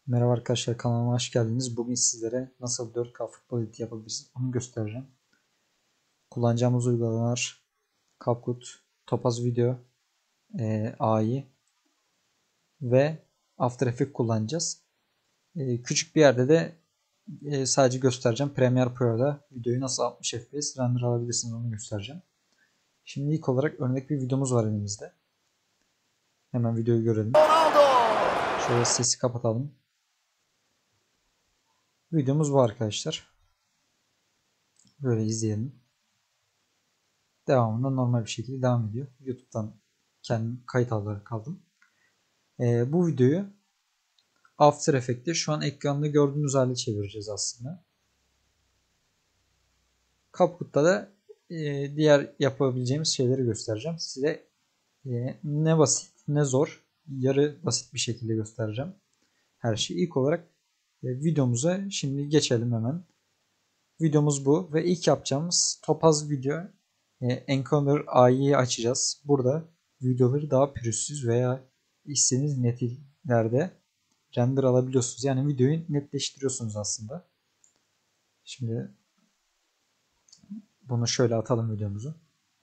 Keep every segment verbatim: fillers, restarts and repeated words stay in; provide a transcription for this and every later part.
Merhaba arkadaşlar, kanalıma hoş geldiniz. Bugün sizlere nasıl dört K futbol editi yapabiliriz onu göstereceğim. Kullanacağımız uygulamalar CapCut, Topaz Video, e, A I ve After Effects kullanacağız. E, küçük bir yerde de e, sadece göstereceğim. Premiere Pro'da videoyu nasıl altmış F P S render alabilirsiniz onu göstereceğim. Şimdi ilk olarak örnek bir videomuz var elimizde. Hemen videoyu görelim. Şöyle sesi kapatalım. Videomuz bu arkadaşlar. Böyle izleyelim. Devamında normal bir şekilde devam ediyor. YouTube'dan kendim kayıt alarak kaldım. Ee, bu videoyu After Effects'te şu an ekranda gördüğünüz hale çevireceğiz aslında. CapCut'ta da e, diğer yapabileceğimiz şeyleri göstereceğim. Size e, ne basit ne zor, yarı basit bir şekilde göstereceğim her şeyi. İlk olarak e, videomuza şimdi geçelim hemen. Videomuz bu ve ilk yapacağımız Topaz Video e, Encoder A I'yi açacağız. Burada videoları daha pürüzsüz veya istediğiniz netlerde render alabiliyorsunuz. Yani videoyu netleştiriyorsunuz aslında. Şimdi bunu şöyle atalım videomuzu.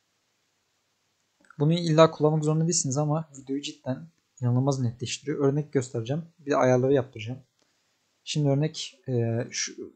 Bunu illa kullanmak zorunda değilsiniz ama videoyu cidden inanılmaz netleştiriyor. Örnek göstereceğim. Bir de ayarları yaptıracağım. Şimdi örnek e, şu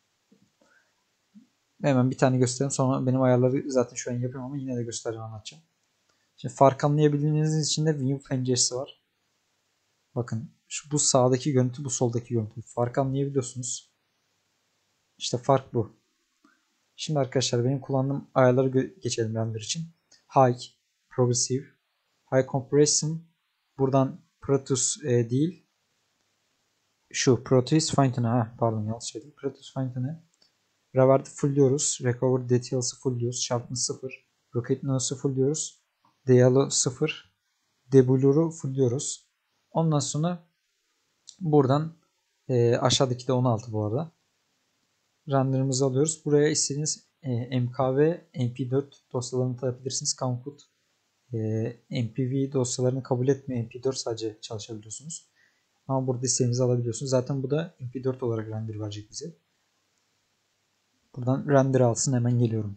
hemen bir tane göstereyim. Sonra benim ayarları zaten şu an yapıyorum ama yine de göstereceğim, anlatacağım. Şimdi fark anlayabildiğiniz için de view penceresi var. Bakın şu, bu sağdaki görüntü, bu soldaki görüntü. Fark anlayabiliyorsunuz. İşte fark bu. Şimdi arkadaşlar benim kullandığım ayarları geçelim render için. High, Progressive, High Compression. Buradan Protus e, değil. Şu Proteus Fountain'ı, ha pardon yanlış söyledim. Proteus Fountain'ı. Revert'i fullliyoruz. Recover Details'ı fullliyoruz. Sharpness sıfır. Rocket Nose'u fullliyoruz. Dial'ı sıfır. Deblur'u fullliyoruz. Ondan sonra buradan e, aşağıdaki de on altı bu arada. Render'ımızı alıyoruz. Buraya istediğiniz e, M K V, M P dört dosyalarını atabilirsiniz. CapCut e, M P V dosyalarını kabul etmiyor. M P dört sadece çalışabiliyorsunuz. Ama burada istediğinizi alabiliyorsunuz. Zaten bu da M P dört olarak render verecek bize. Buradan render alsın, hemen geliyorum.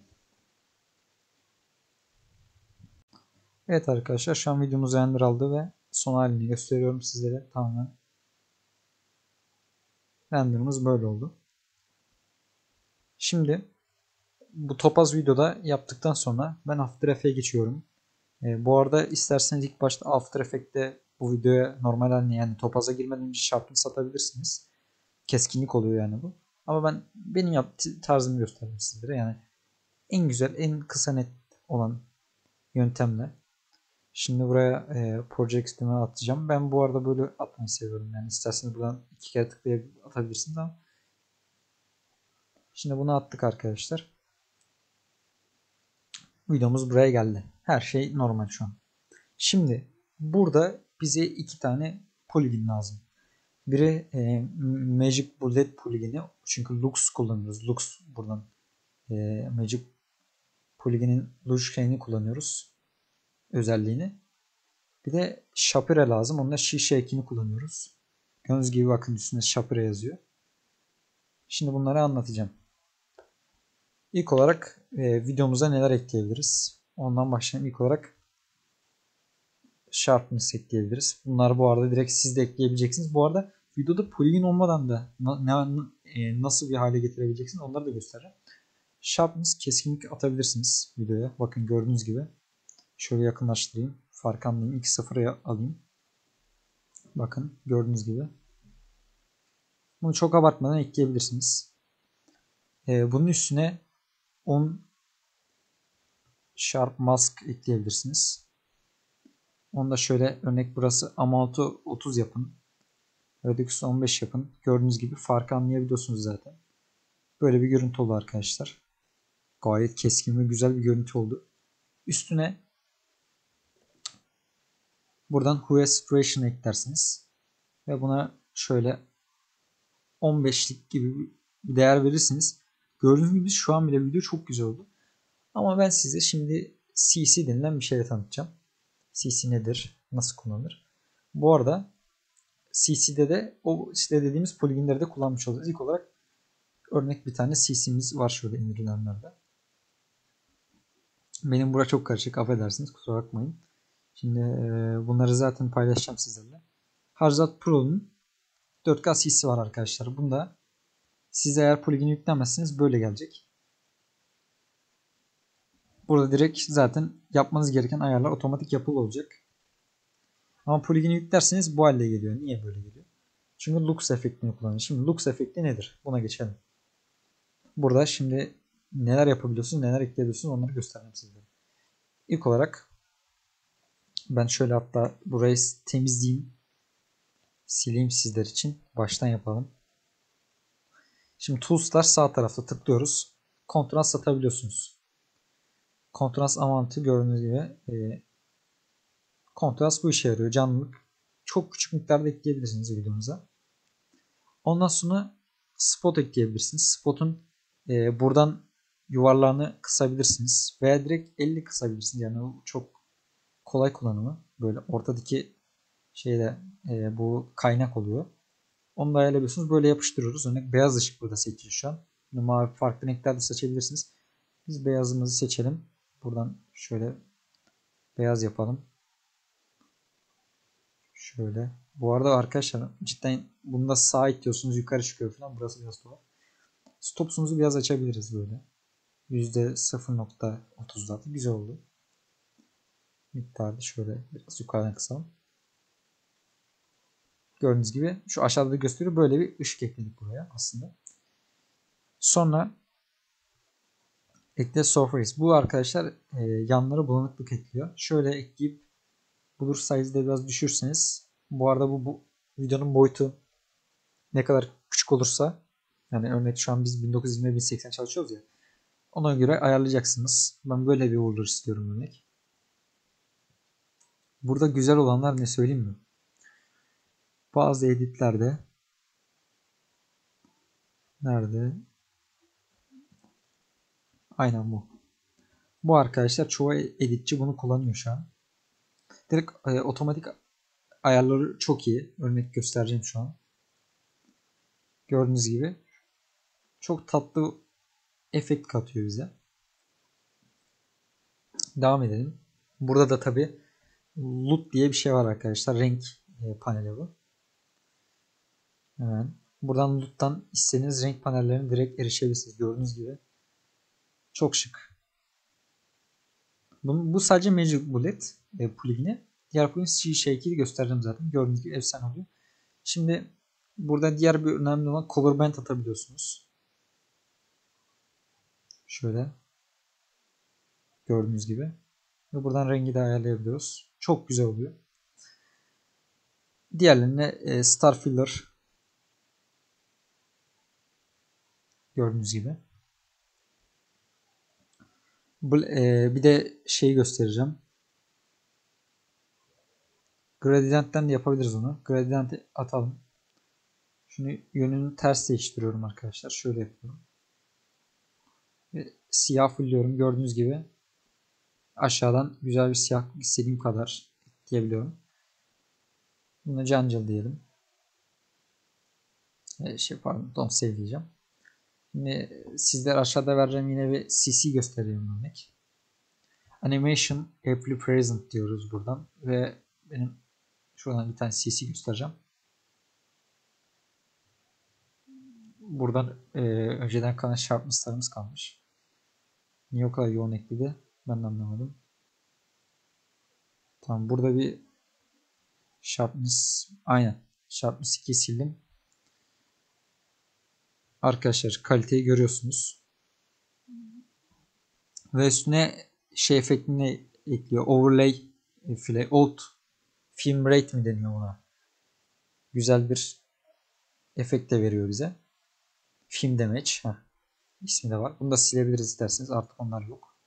Evet arkadaşlar, şu an videomuz render aldı ve son halini gösteriyorum sizlere. Tamamen renderımız böyle oldu. Şimdi bu topaz videoda yaptıktan sonra ben After Effects'e geçiyorum. E, bu arada isterseniz ilk başta After Effects'te bu videoya normal haline, yani topaza girmeden önce sharpness satabilirsiniz. Keskinlik oluyor yani bu. Ama ben benim yaptığım tarzımı gösterdim sizlere. Yani en güzel, en kısa net olan yöntemle. Şimdi buraya e, project'imi atacağım. Ben bu arada böyle atmayı seviyorum. Yani isterseniz buradan iki kere tıklayıp atabilirsiniz ama. Şimdi bunu attık arkadaşlar. Videomuz buraya geldi. Her şey normal şu an. Şimdi burada bize iki tane polygon lazım. Biri e, Magic Bullet polygoni. Çünkü Lux kullanıyoruz. Lux buradan e, Magic Polygon'in Lux şeyini kullanıyoruz. Özelliğini. Bir de Shapira lazım. Onda şişe ekini kullanıyoruz. Gördüğünüz gibi bakın üstünde Shapira yazıyor. Şimdi bunları anlatacağım. İlk olarak e, videomuza neler ekleyebiliriz? Ondan başlayalım. İlk olarak Sharpness ekleyebiliriz. Bunlar bu arada direkt siz de ekleyebileceksiniz. Bu arada videoda polygon olmadan da na, ne, e, nasıl bir hale getirebileceksiniz onları da göstereceğim. Sharpness, keskinlik atabilirsiniz videoya. Bakın gördüğünüz gibi. Şöyle yakınlaştırayım. Fark anlayayım. iki sıfıra alayım. Bakın gördüğünüz gibi. Bunu çok abartmadan ekleyebilirsiniz. Ee, bunun üstüne on Sharp Mask ekleyebilirsiniz. Onu da şöyle örnek, burası amount'u otuz yapın. Redux'u on beş yapın. Gördüğünüz gibi farkı anlayabiliyorsunuz zaten. Böyle bir görüntü oldu arkadaşlar. Gayet keskin ve güzel bir görüntü oldu. Üstüne buradan Hue Saturation eklersiniz. Ve buna şöyle on beşlik gibi bir değer verirsiniz. Gördüğünüz gibi şu an bile video çok güzel oldu. Ama ben size şimdi C C denilen bir şeyle tanıtacağım. C C nedir? Nasıl kullanılır? Bu arada C C'de de o işte dediğimiz poligonları da kullanmış olacağız. İlk olarak örnek bir tane C C'miz var şöyle indirilenlerde. Benim bura çok karışık, affedersiniz, kusura bakmayın. Şimdi e, bunları zaten paylaşacağım sizlerle. Harzat Pro'nun dört K C C var arkadaşlar. Bunda siz eğer plugin yüklemezseniz böyle gelecek. Burada direkt zaten yapmanız gereken ayarlar otomatik yapılı olacak. Ama plugin'i yüklerseniz bu halde geliyor. Niye böyle geliyor? Çünkü Lux efektini kullanıyor. Şimdi Lux efekti nedir? Buna geçelim. Burada şimdi neler yapabiliyorsunuz, neler ekleyebiliyorsunuz onları göstereceğim size. İlk olarak ben şöyle hatta burayı temizleyeyim. Sileyim sizler için. Baştan yapalım. Şimdi Tools'lar sağ tarafta tıklıyoruz. Kontrast atabiliyorsunuz. Kontrast amount'ı gördüğünüz gibi e, kontrast bu işe yarıyor. Canlılık çok küçük miktarda ekleyebilirsiniz videomuza. Ondan sonra spot ekleyebilirsiniz. Spot'un e, buradan yuvarlağını kısabilirsiniz. Veya direkt elli kısabilirsiniz. Yani o çok kolay kullanımı. Böyle ortadaki şeyde e, bu kaynak oluyor. Onu da ayarlayabiliyorsunuz. Böyle yapıştırıyoruz. Örnek beyaz ışık burada seçiyor şu an. Mavi farklı renklerde seçebilirsiniz. Biz beyazımızı seçelim. Buradan şöyle beyaz yapalım. Şöyle. Bu arada arkadaşlar cidden bunda sağ itiyorsunuz yukarı çıkıyor falan. Burası biraz tuhaf. Stopsumuzu biraz açabiliriz böyle. yüzde sıfır nokta otuz'da güzel oldu. Miktarı şöyle biraz yukarıdan kısalım. Gördüğünüz gibi şu aşağıda gösteriyor. Böyle bir ışık ekledik buraya aslında. Sonra ekle surface. Bu arkadaşlar e, yanlara bulanıklık ekliyor. Şöyle ekleyip bulur size'de biraz düşürseniz, bu arada bu, bu videonun boyutu ne kadar küçük olursa, yani örneğin şu an biz bin dokuz yüz yirmi bin seksen çalışıyoruz ya, ona göre ayarlayacaksınız. Ben böyle bir order istiyorum örnek. Burada güzel olanlar ne söyleyeyim mi? Bazı editlerde nerede? Aynen bu. Bu arkadaşlar çoğu editçi bunu kullanıyor şu an. Direkt e, otomatik ayarları çok iyi. Örnek göstereceğim şu an. Gördüğünüz gibi çok tatlı efekt katıyor bize. Devam edelim. Burada da tabi L U T diye bir şey var arkadaşlar. Renk e, paneli bu. Hemen. Buradan L U T'tan istediğiniz renk panellerine direkt erişebilirsiniz. Gördüğünüz gibi. Çok şık. Bu, bu sadece Magic Bullet e, plugin'i. Diğer plugin Shake'i göstereceğim zaten. Gördüğünüz gibi efsane oluyor. Şimdi burada diğer bir önemli olan Color Band atabiliyorsunuz. Şöyle. Gördüğünüz gibi. Ve buradan rengi de ayarlayabiliyoruz. Çok güzel oluyor. Diğerlerine e, Star Filler. Gördüğünüz gibi. Bir de şeyi göstereceğim. Gradient'ten de yapabiliriz onu. Gradient'i atalım. Şunu yönünü ters değiştiriyorum arkadaşlar. Şöyle yapıyorum. Ve siyah fulluyorum. Gördüğünüz gibi aşağıdan güzel bir siyah istediğim kadar ekleyebiliyorum. Bunu cancel diyelim. E, şey pardon, don't save diyeceğim. Şimdi sizler aşağıda vereceğim yine bir C C göstereyim örnek. Animation Apply Present diyoruz buradan ve benim şuradan bir tane C C göstereceğim. Buradan e, önceden kalan sharpness'larımız kalmış. Niye o kadar yoğun ekledi? Ben de anlamadım. Tamam, burada bir sharpness, aynen sharpness ikiyi sildim. Arkadaşlar kaliteyi görüyorsunuz. Ve üstüne şey efektini ekliyor. Overlay filey. Old film rate mi deniyor buna? Güzel bir efekt de veriyor bize. Film damage. Heh. İsmi de var. Bunu da silebiliriz isterseniz. Artık onlar yok.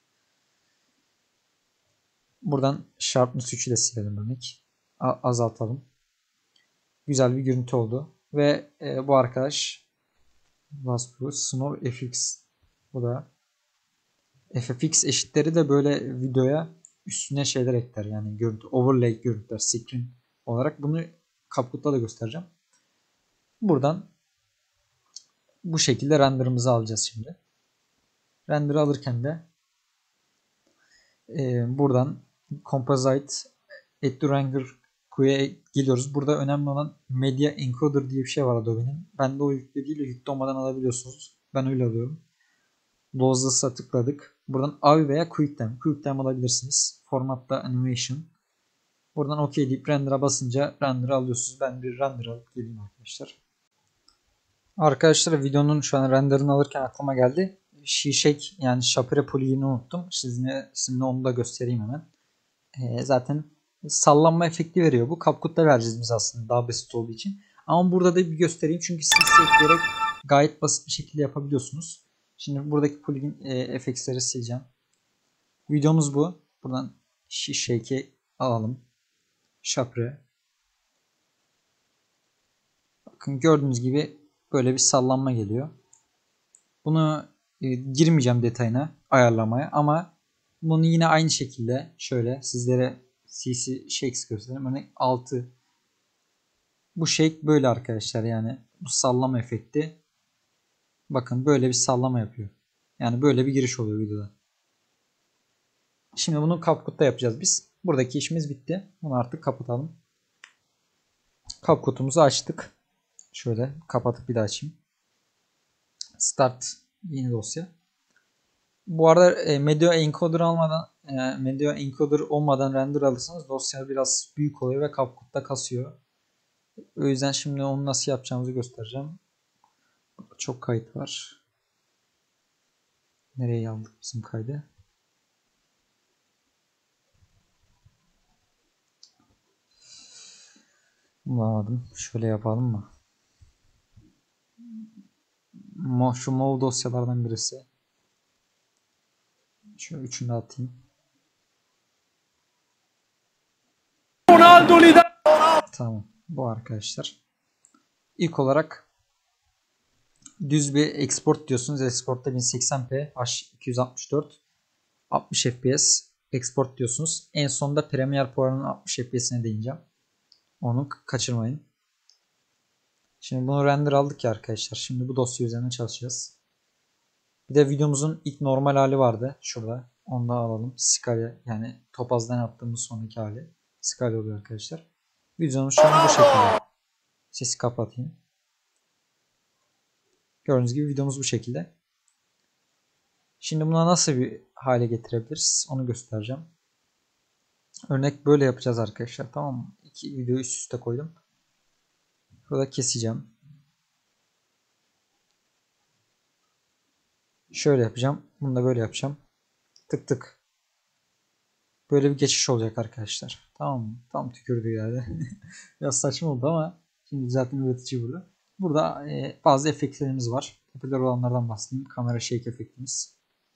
Buradan sharpness üçü de silelim örnek. Azaltalım. Güzel bir görüntü oldu. Ve e, bu arkadaş Vaspo Snow F X. Bu da F F X eşitleri de böyle videoya üstüne şeyler ekler. Yani görüntü, overlay görüntüler, screen olarak bunu CapCut'ta da göstereceğim. Buradan bu şekilde render'ımızı alacağız şimdi. Render alırken de e, buradan Composite Add to Render Queue'ye geliyoruz. Burada önemli olan Media Encoder diye bir şey var Adobe'nin. Bende o yüklü değil, yüklü olmadan alabiliyorsunuz. Ben öyle alıyorum. Lossless'a tıkladık. Buradan A V I veya QuickTime. QuickTime alabilirsiniz. Formatta Animation. Buradan OK deyip render'a basınca render'ı alıyorsunuz. Ben bir render alıp geleyim arkadaşlar. Arkadaşlar videonun şu an render'ını alırken aklıma geldi. Şişek yani Shapire Poly'ini unuttum. Sizinle, sizinle onu da göstereyim hemen. Ee, zaten sallanma efekti veriyor bu. CapCut'ta vereceğiz biz aslında daha basit olduğu için. Ama burada da bir göstereyim çünkü siz ekleyerek gayet basit bir şekilde yapabiliyorsunuz. Şimdi buradaki plugin e, F X'leri sileceğim. Videomuz bu. Buradan Shake'i alalım. Shapire. Bakın gördüğünüz gibi böyle bir sallanma geliyor. Bunu e, girmeyeceğim detayına, ayarlamaya ama bunu yine aynı şekilde şöyle sizlere C C Shakes göstereyim. Örnek altı. Bu shake böyle arkadaşlar, yani bu sallama efekti. Bakın böyle bir sallama yapıyor. Yani böyle bir giriş oluyor videoda. Şimdi bunu CapCut'ta yapacağız biz. Buradaki işimiz bitti. Bunu artık kapatalım. CapCut'umuzu açtık. Şöyle kapatıp bir daha açayım. Start yeni dosya. Bu arada e, Media Encoder almadan e, Media Encoder olmadan render alırsanız dosya biraz büyük oluyor ve CapCut'ta kasıyor. O yüzden şimdi onu nasıl yapacağımızı göstereceğim. Çok kayıt var. Nereye aldık bizim kaydı? Bulamadım. Şöyle yapalım mı? Şu mov dosyalardan birisi. Şöyle üçünü de atayım. Tamam. Bu arkadaşlar. İlk olarak düz bir export diyorsunuz. Export'ta bin seksen p H iki yüz altmış dört altmış F P S export diyorsunuz. En sonunda Premiere Pro'nun altmış F P S'ine değineceğim. Onu kaçırmayın. Şimdi bunu render aldık ya arkadaşlar. Şimdi bu dosya üzerine çalışacağız. Bir de videomuzun ilk normal hali vardı. Şurada. Onu da alalım. Scala, yani topazdan yaptığımız sonraki hali. Scala oluyor arkadaşlar. Videomuz şu an bu şekilde. Sesi kapatayım. Gördüğünüz gibi videomuz bu şekilde. Şimdi buna nasıl bir hale getirebiliriz? Onu göstereceğim. Örnek böyle yapacağız arkadaşlar. Tamam mı? İki videoyu üst üste koydum. Burada keseceğim. Şöyle yapacağım. Bunu da böyle yapacağım. Tık tık. Böyle bir geçiş olacak arkadaşlar. Tamam mı? Tam tükürdü yani. Biraz saçma oldu ama şimdi zaten üretici burada. Burada e, bazı efektlerimiz var. Popüler olanlardan bahsedeyim. Kamera shake efektimiz.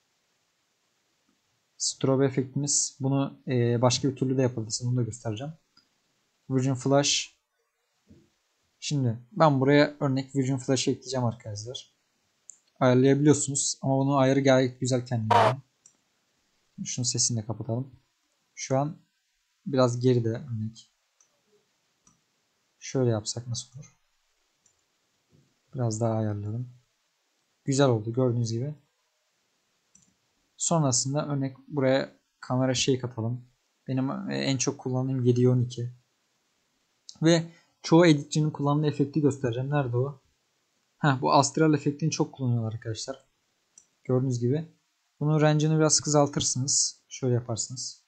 Strobe efektimiz. Bunu e, başka bir türlü de yapabilirsiniz. Bunu da göstereceğim. Virgin Flash. Şimdi ben buraya örnek Virgin Flash ekleyeceğim arkadaşlar. Ayarlayabiliyorsunuz. Ama bunun ayarı gayet güzel kendine. Şunun sesini de kapatalım. Şu an biraz geride örnek. Şöyle yapsak nasıl olur? Biraz daha ayarladım. Güzel oldu gördüğünüz gibi. Sonrasında örnek buraya kamera şey katalım. Benim en çok kullandığım yedi on iki. Ve çoğu editçinin kullandığı efekti göstereceğim. Nerede o? Heh, bu astral efektini çok kullanıyorlar arkadaşlar. Gördüğünüz gibi. Bunun range'ini biraz kısaltırsınız. Şöyle yaparsınız.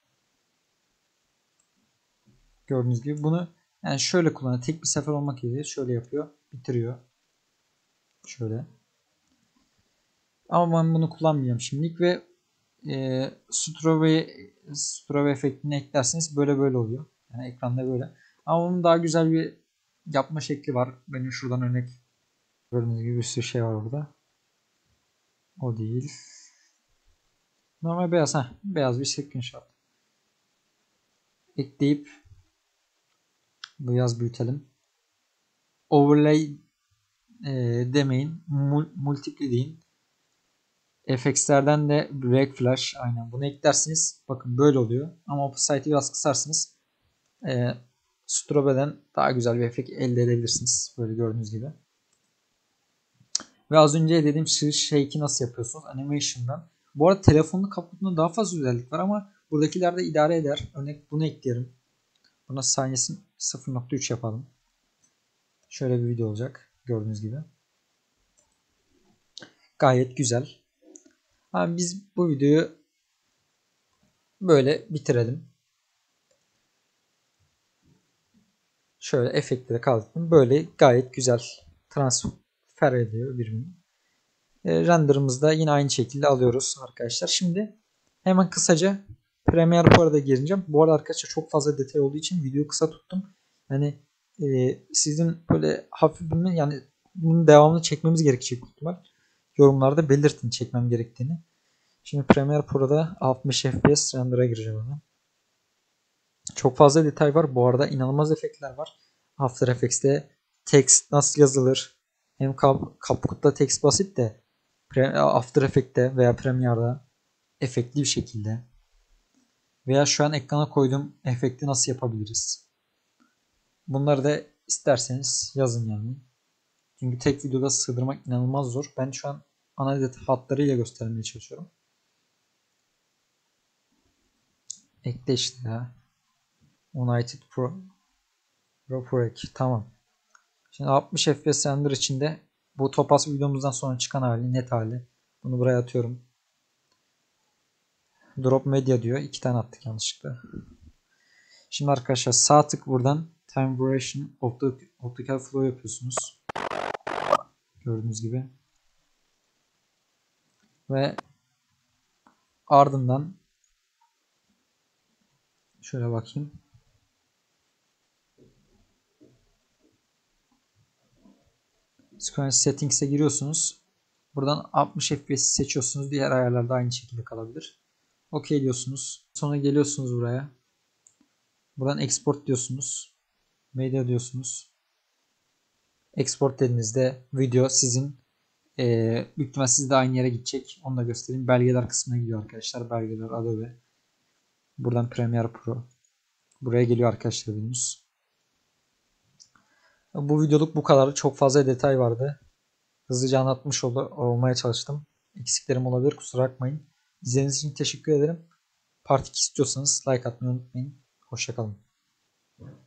Gördüğünüz gibi bunu yani şöyle kullanıyor. Tek bir sefer olmak üzere şöyle yapıyor. Bitiriyor. Şöyle. Ama ben bunu kullanmayacağım şimdilik ve e, strobe, strobe efektini eklerseniz böyle böyle oluyor. Yani ekranda böyle. Ama onun daha güzel bir yapma şekli var. Benim şuradan örnek gördüğünüz gibi bir sürü şey var orada. O değil. Normal beyaz. Heh, beyaz bir screenshot. Ekleyip biraz büyütelim. Overlay e, demeyin. Multiply deyin. F X'lerden de Break Flash. Aynen bunu eklersiniz. Bakın böyle oluyor. Ama opacity biraz kısarsınız. Ee, Strobe'den daha güzel bir efekt elde edebilirsiniz. Böyle gördüğünüz gibi. Ve az önce dediğim shake'i nasıl yapıyorsunuz? Animation'dan. Bu arada telefonun kaputunda daha fazla özellik var ama buradakilerde idare eder. Örnek bunu ekleyelim. Buna saniyesini sıfır nokta üç yapalım. Şöyle bir video olacak. Gördüğünüz gibi. Gayet güzel. Ama biz bu videoyu böyle bitirelim. Şöyle efektleri kaldırdım. Böyle gayet güzel transfer ediyor birbirine. E, render'ımızı da yine aynı şekilde alıyoruz arkadaşlar. Şimdi hemen kısaca Premiere Pro'da gireceğim. Bu arada arkadaşlar çok fazla detay olduğu için videoyu kısa tuttum. Yani e, sizin böyle hafif bir yani bunun devamını çekmemiz gerekecek büyük ihtimal. Yorumlarda belirtin çekmem gerektiğini. Şimdi Premiere Pro'da altmış F P S render'a gireceğim hemen. Çok fazla detay var. Bu arada inanılmaz efektler var. After Effects'te text nasıl yazılır? Hem CapCut'ta text basit de After Effects'te veya Premiere'da efektli bir şekilde veya şu an ekrana koyduğum efekti nasıl yapabiliriz? Bunları da isterseniz yazın yani. Çünkü tek videoda sığdırmak inanılmaz zor. Ben şu an ana hatlarıyla göstermeye çalışıyorum. Ekle işte ya. United Pro Pro Pro Ek. Tamam. Şimdi altmış F P S render içinde bu Topaz videomuzdan sonra çıkan hali, net hali. Bunu buraya atıyorum. Drop Media diyor. İki tane attık yanlışlıkla. Şimdi arkadaşlar sağ tık buradan Time Duration Optical Flow yapıyorsunuz. Gördüğünüz gibi. Ve ardından şöyle bakayım. Sequence Settings'e giriyorsunuz. Buradan altmış F P S seçiyorsunuz. Diğer ayarlarda aynı şekilde kalabilir. OK diyorsunuz. Sonra geliyorsunuz buraya. Buradan Export diyorsunuz. Media diyorsunuz. Export dediğinizde video sizin e, büyük ihtimal sizde aynı yere gidecek. Onu da göstereyim. Belgeler kısmına gidiyor arkadaşlar. Belgeler Adobe. Buradan Premiere Pro. Buraya geliyor arkadaşlar videomuz. Bu videoluk bu kadar. Çok fazla detay vardı. Hızlıca anlatmış ol olmaya çalıştım. Eksiklerim olabilir. Kusura bakmayın. İzlediğiniz için teşekkür ederim. Part iki istiyorsanız like atmayı unutmayın. Hoşçakalın.